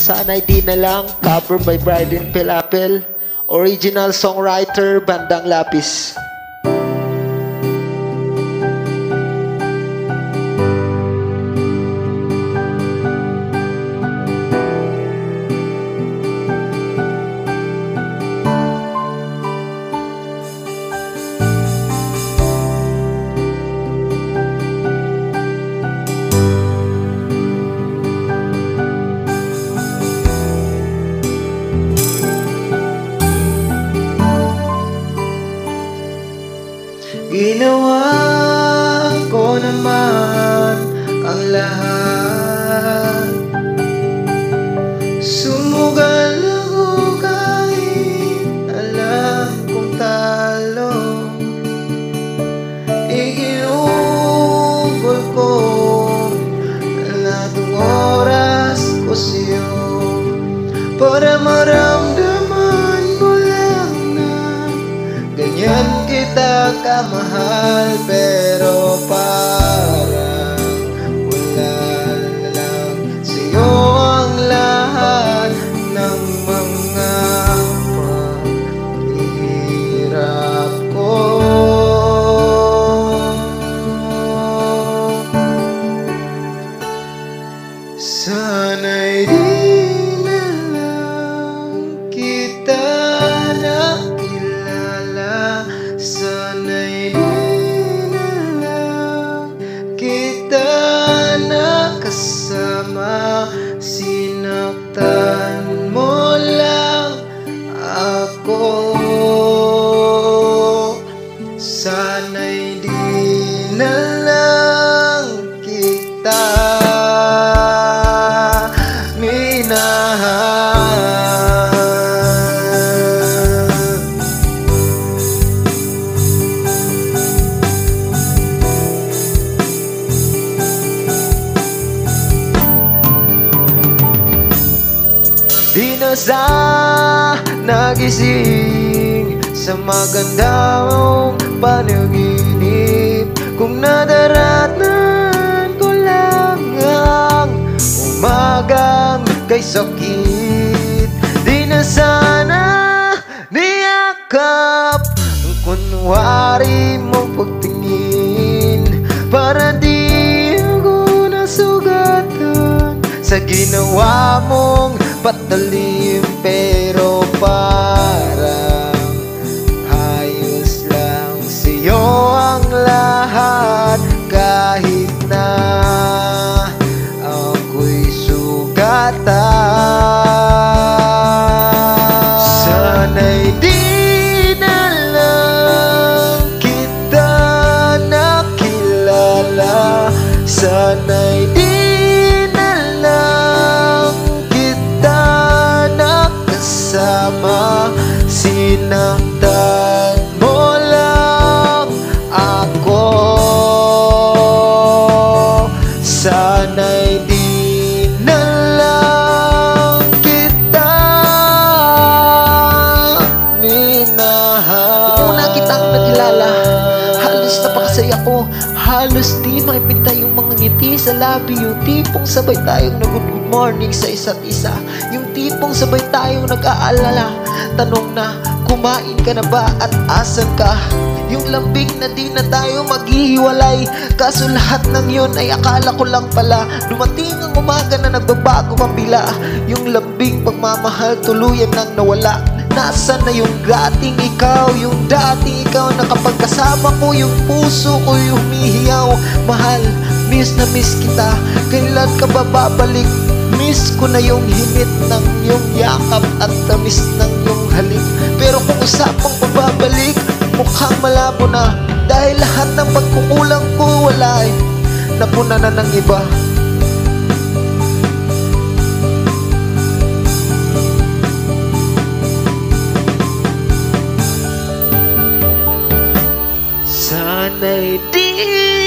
Sana'y di na lang. Cover by Bryden Pelapel. Original songwriter Bandang Lapis. Ginawa ko naman ang lahat. Sumugal ako kahit alam kong talo. Iginugol ko lahat ng oras ko sa'yo para maramdaman mo lang na ganyan kita kamahal, pero parang wala lang sa'yo ang lahat ng mga paghihirap ko. Sana'y di na lang kita nakilala. Sana'y di na lang kita nakasama. Sinaktan mo lang ako. Sana'y di na lang kita minahal. Di na nagising sa magandang panaginip kung nadaratan ko lang ang umagang kay sakit. Di na sana niyakap ang kunwari mong pagtingin para di ako nasugatan sa ginawa mong patalim, pero parang ayos lang sa'yo ang lahat kahit na ako'y sugatan. Sana'y di na lang kita nakilala. Sana'y di sama. Sinaktan mo lang ako. Sana'y di na lang kita minahal. Una kitang nakilala, halos napakasaya ko. Halos di makipinta yung mga ngiti sa labi. Yung tipong sabay tayong nag-good morning sa isa't isa. Yung tipong sabay tayong nag-aalala. Tanong na, kumain ka na ba at asan ka? Yung lambing na di na tayo maghihiwalay. Kaso lahat ng yun ay akala ko lang pala. Dumating ang umaga na nagbabago ang bila. Yung lambing pagmamahal tuluyan nang nawala. Nasaan na yung dating ikaw? Yung dating ikaw na kapag kasama ko, yung puso ko yung humihiyaw. Mahal, miss na miss kita. Kailan ka ba babalik? Miss ko na yung hinit ng iyong yakap at tamis ng iyong halik. Pero kung usapang pababalik, mukhang malabo na. Dahil lahat ng pagkukulang ko wala eh, napuna na ng iba. Sana'y di